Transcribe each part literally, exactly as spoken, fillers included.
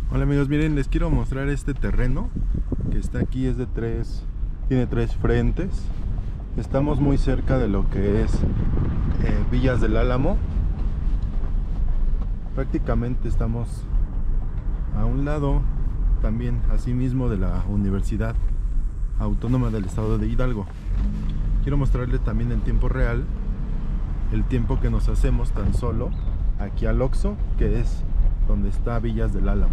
Hola amigos, miren, les quiero mostrar este terreno que está aquí. Es de tres, tiene tres frentes. Estamos muy cerca de lo que es eh, Villas del Álamo. Prácticamente estamos a un lado también, asimismo, de la Universidad Autónoma del Estado de Hidalgo. Quiero mostrarles también en tiempo real el tiempo que nos hacemos tan solo aquí al Oxxo, que es donde está Villas del Álamo.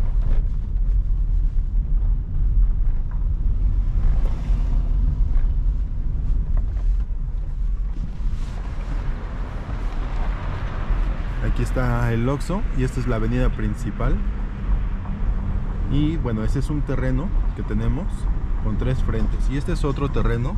Aquí está el Oxxo y esta es la avenida principal. Y bueno, ese es un terreno que tenemos con tres frentes. Y este es otro terreno.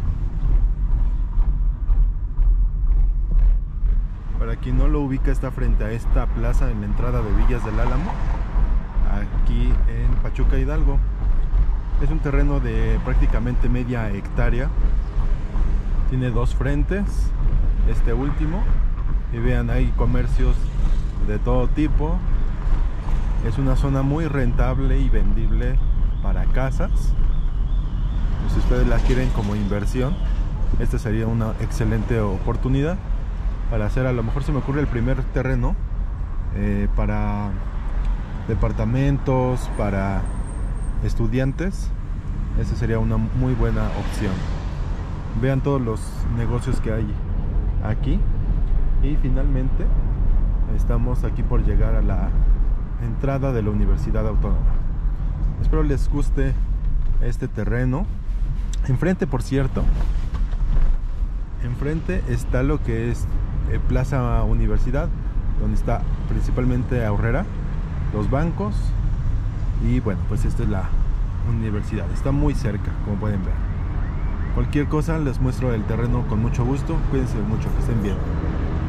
Para quien no lo ubica, está frente a esta plaza en la entrada de Villas del Álamo, aquí en Pachuca, Hidalgo. Es un terreno de prácticamente media hectárea. Tiene dos frentes, este último. Y vean, hay comercios de todo tipo. Es una zona muy rentable y vendible para casas. Si ustedes la quieren como inversión, esta sería una excelente oportunidad para hacer. A lo mejor se me ocurre el primer terreno eh, para departamentos, para estudiantes. Esa sería una muy buena opción. Vean todos los negocios que hay aquí. Y finalmente estamos aquí por llegar a la entrada de la Universidad Autónoma. Espero les guste este terreno. Enfrente, por cierto, enfrente está lo que es eh, Plaza Universidad, donde está principalmente Aurrera, los bancos. Y bueno, pues esta es la universidad. Está muy cerca, como pueden ver. Cualquier cosa les muestro el terreno con mucho gusto. Cuídense mucho, que estén bien.